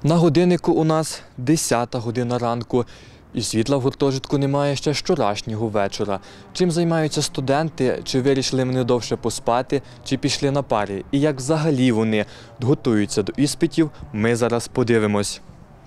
На годиннику у нас 10-та година ранку. І світла в гуртожитку немає ще з вчорашнього вечора. Чим займаються студенти? Чи вирішили вони довше поспати, чи пішли на пари? І як взагалі вони готуються до іспитів, ми зараз подивимось.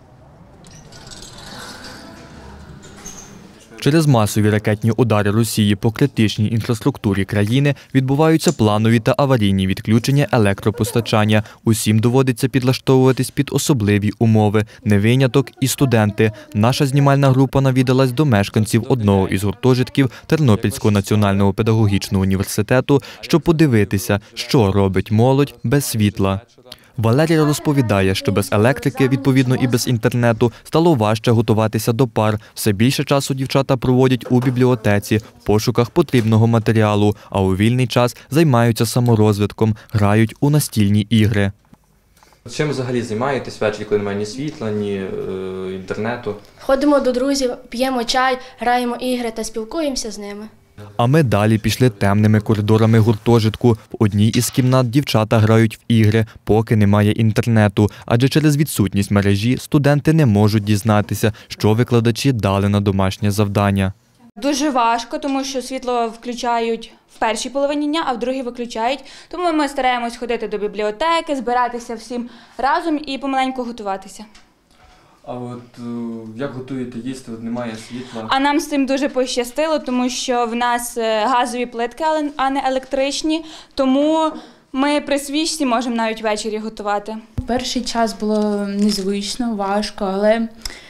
Через масові ракетні удари Росії по критичній інфраструктурі країни відбуваються планові та аварійні відключення електропостачання. Усім доводиться підлаштовуватись під особливі умови. Не виняток і студенти. Наша знімальна група навідалась до мешканців одного із гуртожитків Тернопільського національного педагогічного університету, щоб подивитися, що робить молодь без світла. Валерія розповідає, що без електрики, відповідно і без інтернету, стало важче готуватися до пар. Все більше часу дівчата проводять у бібліотеці, в пошуках потрібного матеріалу, а у вільний час займаються саморозвитком, грають у настільні ігри. Чим взагалі займаєтесь ввечері, коли немає ні світла, ні інтернету? Ходимо до друзів, п'ємо чай, граємо ігри та спілкуємося з ними. А ми далі пішли темними коридорами гуртожитку. В одній із кімнат дівчата грають в ігри, поки немає інтернету. Адже через відсутність мережі студенти не можуть дізнатися, що викладачі дали на домашнє завдання. Дуже важко, тому що світло включають в першій половині дня, а в другій виключають. Тому ми стараємось ходити до бібліотеки, збиратися всім разом і помаленьку готуватися. А от як готуєте їсти, от немає світла? А нам з цим дуже пощастило, тому що в нас газові плитки, а не електричні, тому ми при свічці можемо навіть ввечері готувати. Перший час було незвично, важко, але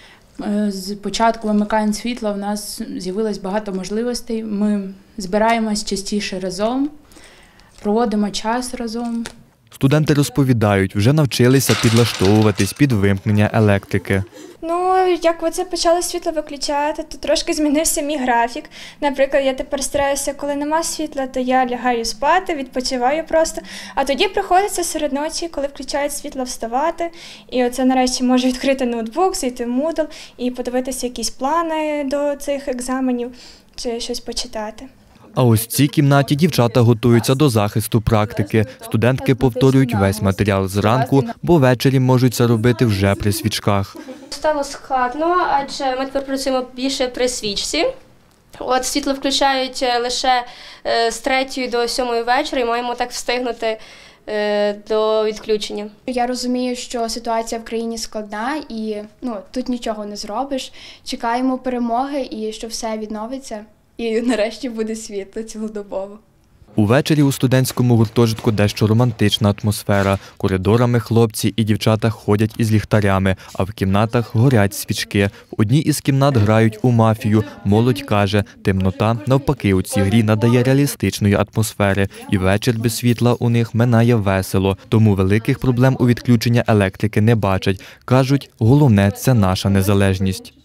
з початку вимикання світла в нас з'явилось багато можливостей. Ми збираємось частіше разом, проводимо час разом. Студенти розповідають, вже навчилися підлаштовуватись під вимкнення електрики. Як оце почали світло виключати, то трошки змінився мій графік. Наприклад, я тепер стараюся, коли нема світла, то я лягаю спати, відпочиваю просто. А тоді приходиться серед ночі, коли включають світло, вставати. І оце нарешті можу відкрити ноутбук, зайти в Moodle і подивитися якісь плани до цих екзаменів чи щось почитати. А ось в цій кімнаті дівчата готуються до захисту практики. Студентки повторюють весь матеріал зранку, бо ввечері можуть це робити вже при свічках. Стало складно, адже ми тепер працюємо більше при свічці. Світло включають лише з 3 до 7 вечора і маємо так встигнути до відключення. Я розумію, що ситуація в країні складна і тут нічого не зробиш. Чекаємо перемоги і що все відновиться. І нарешті буде світло цілодобово. Увечері у студентському гуртожитку дещо романтична атмосфера. Коридорами хлопці і дівчата ходять із ліхтарями, а в кімнатах горять свічки. В одній із кімнат грають у мафію. Молодь каже, темнота навпаки у цій грі надає реалістичної атмосфери. І вечір без світла у них минає весело. Тому великих проблем у відключення електрики не бачать. Кажуть, головне – це наша незалежність.